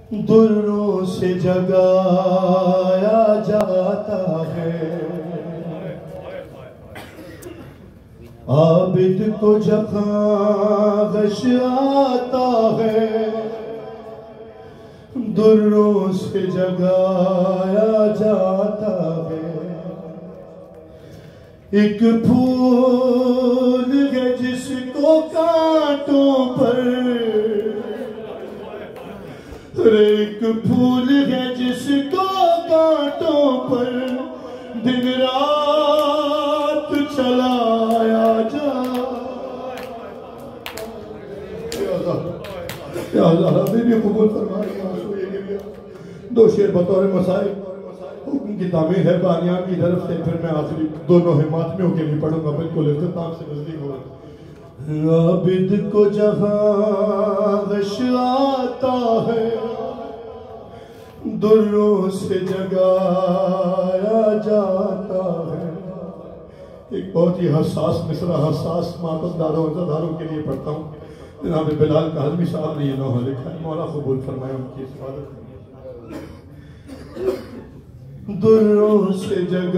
دروں سے جگایا جاتا ہے، عابد کو جہاں غش آتا ہے، دروں سے جگایا جاتا ہے۔ ایک پھول ہے جس کو کانٹوں پر، ایک پھول ہے جس کو کانٹوں پر دن رات چلایا جا۔ یا اللہ ربی بھی قبول فرمائے، دو شعر بطور مسائل حکم کی تعمیر ہے بانیان کی طرف سے، پھر میں آخری دونوں ماتمیوں کے لیے پڑھوں گا، بالکل اختتام سے نزدیک ہو۔ عابد کو جہاں غش آتا ہے، دروں سے جگایا جاتا ہے۔ ایک بہت ہی حساس مصرع، حساس ماتمداروں عزاداروں کے لیے پڑھتا ہوں۔ جناب بلال کاظمی صاحب نے یہ نوحہ لکھا ہے، مولا قبول فرمائے ان کی حفاظت۔ دروں سے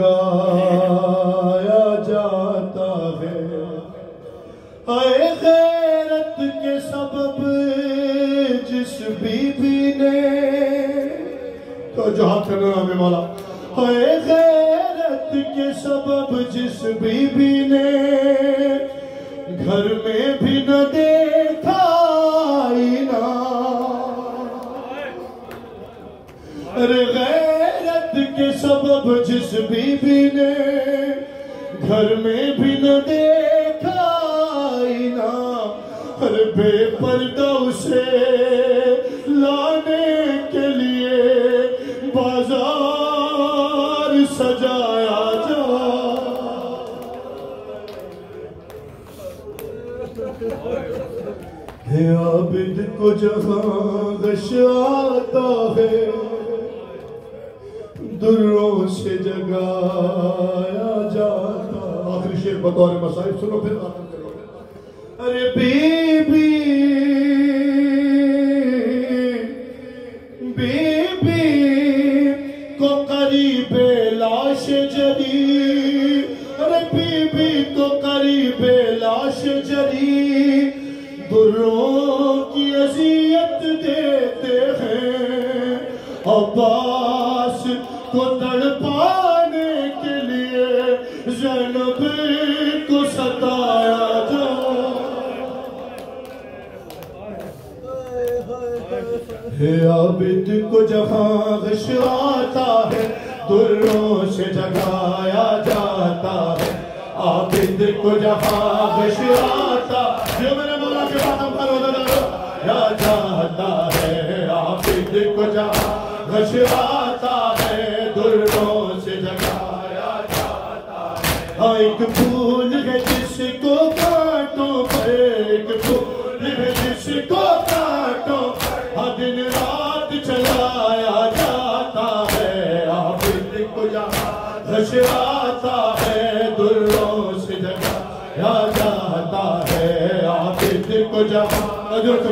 جگایا جاتا ہے، اے غیرت کے سبب جس بی بی نے، تو جہاں کرنا ہمیں مولا، اے غیرت کے سبب جس بی بی نے گھر میں بھی نہ دیکھا آئینہ، ارے غیرت کے سبب جس بی بی نے گھر میں بھی نہ دیکھا آئینہ، ہر بے پردہ اسے لانے کے لیے بازار سجایا جا۔ ہے عابد کو جہاں غش آتا ہے، دروں سے جگایا جاتا۔ آخری شعر بطور مسائل سنو پھر آخر کرو۔ ارے بی بی کو قریب لاش جری، ارے بی بی کو قریب لاش جری، دروں کی اذیت دیتے ہیں، عباس کو تڑپانے کے لیے زینب کو ستایا جا۔ ہے عابد کو جہاں غش آتا ہے، دروں سے جگایا جاتا ہے، عابد کو جہاں غش آتا جو میرے مولا کے بعد ہم پر یا جاتا ہے، عابد کو جہاں غش آتا ہے، دروں سے جگایا جاتا ہے۔ ایک پھول ہے جس کو کانٹوں پر، ایک پھول ہے جس کو کانٹوں پر دن رات چلایا جاتا ہے، عابد کو جہاں غش آتا ہے، دروں سے جگایا جاتا ہے، عابد کو جہاں دروں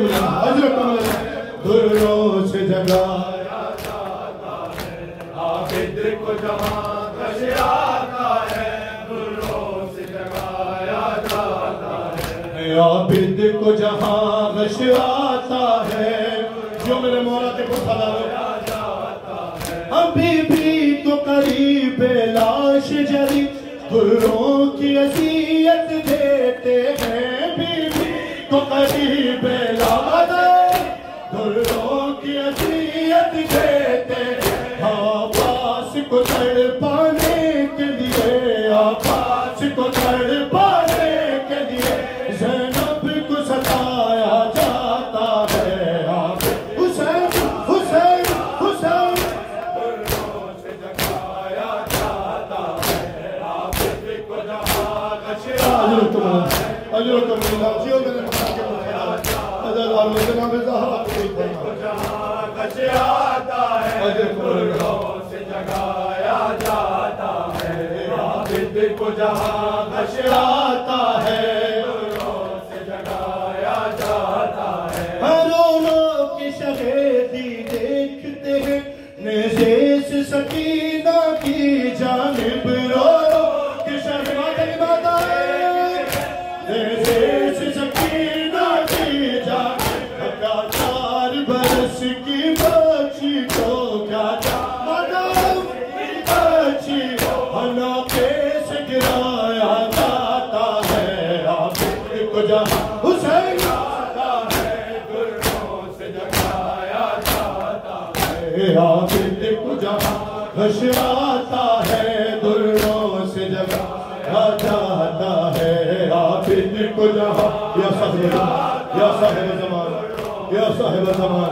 سے جگایا جاتا ہے، عابد کو جہاں غش آتا ہے، دروں سے جگایا جاتا ہے، عابد کو جہاں غش آتا ہے، جو میرے مولا کے پتھر ابھی بھی تو قریب لاش جری، دروں کی اذیت دیتے ہیں، بی بی تو قریب لاش، دروں کی اذیت دیتے ہیں، عباس کو تڑپانے کے لیے، عباس کو تڑپانے کے لیے زینب کو ستایا جاتا ہے، حسین حسین حسین دروں سے جگایا جاتا ہے، عابد کو جہاں غش آتا ہے، اجرکم اللہ جیو میرے مقام کے مخیرات حضرت عالم جناب زہرا کو جہاں غش آتا ہے، دروں سے جگایا جاتا ہے، عابد کو جہاں غش آتا ہے، دروں سے جگایا جاتا ہے، رو رو کی شہیدی دے نیزے سے سکینہ کی جانب رو رو کہ شہزاد کلمات آئے نیزے سے سکینہ کی جانب کیا 4 برس کی بچی کو کیا مدام کی بچی حناقے سے گرایا جاتا ہے عابد کو جہاں حسین آتا ہے دروں سے جگایا جاتا ہے عابد کو جہاں غشاتا ہے دروں سے جگایا جاتا ہے عابد کو جہاں یا صاحب زمان یا صاحب زمان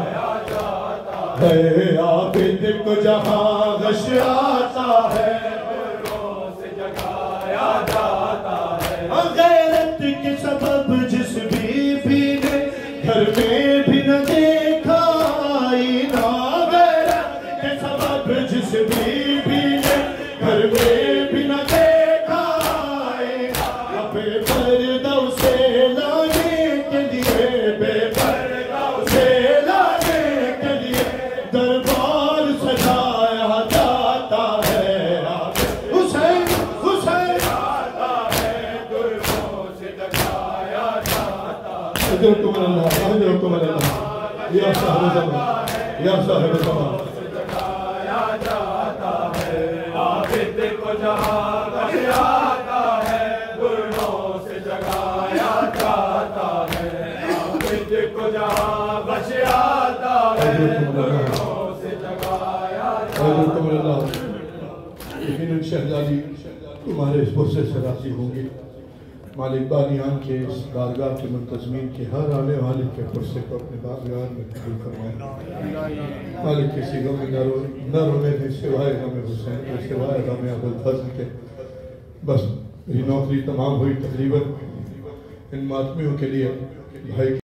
ہے عابد کو جہاں غشاتا ہے دروں سے جگایا جاتا ہے غیرت کے سبب جس بی نے گھر میں بھی نہ دیکھا آئینہ غیرت کے سبب جس بی نے گھر میں بھی نہ دیکھا آئینہ بے پردہ اسے لانے کے لیے بے پردہ اسے لانے کے لیے دربار سجایا جاتا ہے حسین حسین آتا ہے دروں سے جگایا جاتا ہے حضرتکم اللہ حضرتکم اللہ یا صاحب زمان یا صاحب زمان جگایا جاتا ہے عابد کو جہاں غشاتا ہے دروں سے جگایا جاتا ہے عابد کو جہاں غشاتا ہے دروں سے جگایا جاتا ہے یقیناً شہزادی تمہارے اس پرسے سے راضی ہوں گی مالک بانیان کے اس بارگاہ کے منتظمین کے ہر آنے والے کے پرسے کو اپنے بارگاہ میں قبول کروائیں مالک کسی غم نہ رونے دیں سوائے غم حسین کے سوائے غم ابوالفضل کے بس میری نوکری تمام ہوئی تقریباً ان ماتمیوں کے لیے بھائی